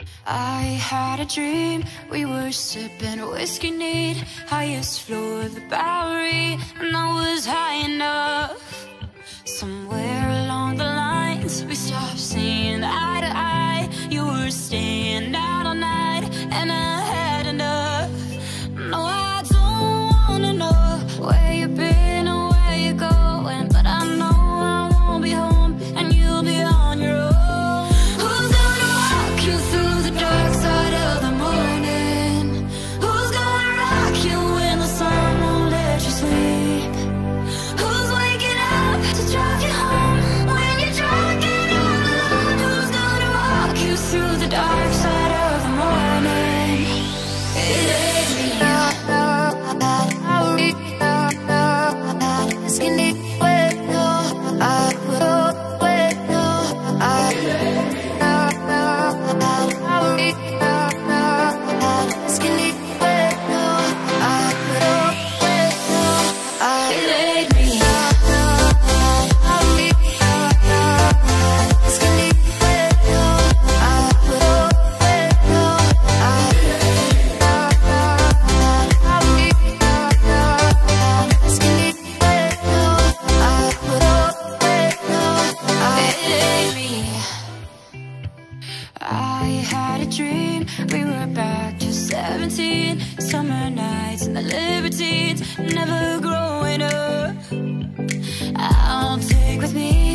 I had a dream, we were sipping whiskey neat, highest floor of the Bowery, and I was high enough. Somewhere along the lines, we stopped seeing eye to eye. You were staying out all night, and I had enough. No, I don't wanna know where you've been or where you're going, but I know I won't be home, and you'll be on your own. Who's gonna walk you through the dark side of the morning? Who's gonna rock you when the sun won't let you sleep? Who's waking up to drive you home when you're drunk and all alone? Who's gonna walk you through the dark side of the morning? It ain't me. I had a dream, we were back to 17, summer nights and the libertines, never growing up. I'll take with me